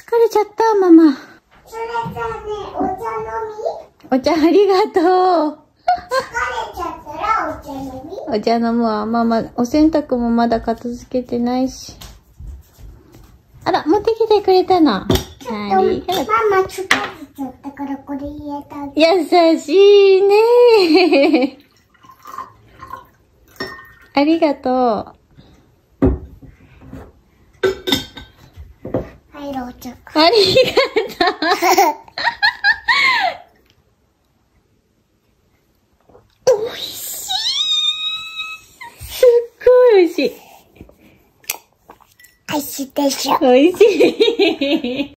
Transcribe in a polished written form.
れちゃった、ママ。 それじゃあね、お茶飲み？ お茶ありがとう。 疲れちゃったらお茶飲み？ お茶飲むわ。ママ、お洗濯もまだ片付けてないし。あら、持ってきてくれたの。ありがとう。 ママ疲れちゃったからこれ入れてあげる。 優しいね。ありがとう。 はい、お茶。 ありがとう。おいしい。すっごいおいしい。 おいしいでしょ。 おいしい。